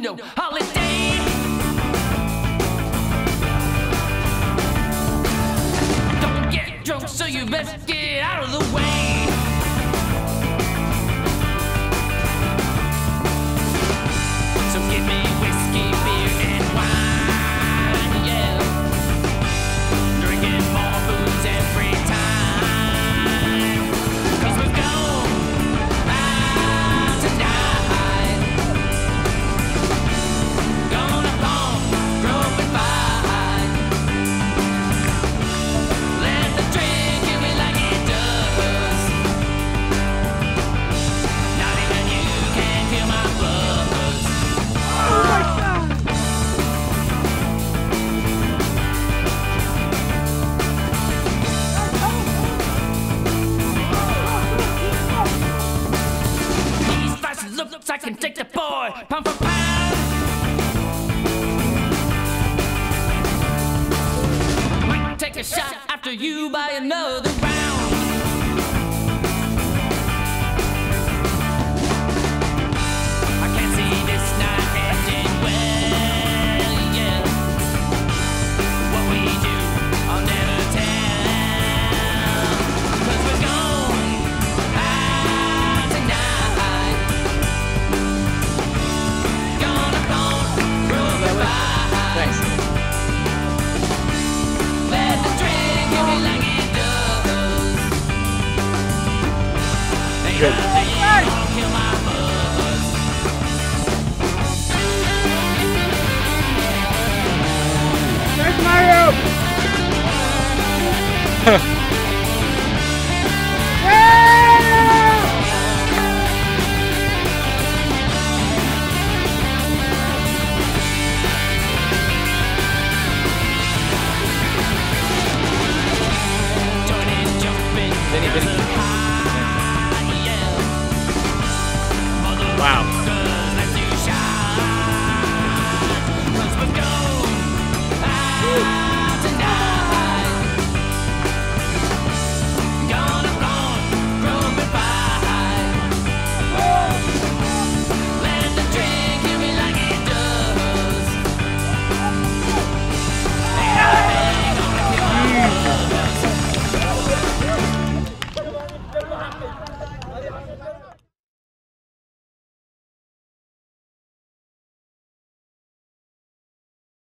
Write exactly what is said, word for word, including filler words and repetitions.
need no holiday. Don't get drunk, so you best get out of the way. So give me whiskey, beer, and wine, yeah. Drinking more booze every time. Cause we're going out tonight. Gonna bump, grow and fight. Let the drink hit me like it does. Not even you can feel my buzz. These slices looks I can take the boy pound for pound. Might take a shot after you buy another round. I can't see this night ending well, yeah. What we do, I'll never tell. Cause we're going out tonight. Gonna bone, grow and fight. Thanks. Let the drink hit me like it does. Ain't Good. nothing gonna kill my buzz. There's Mario! Join in, jumping, Vinny, Vinny.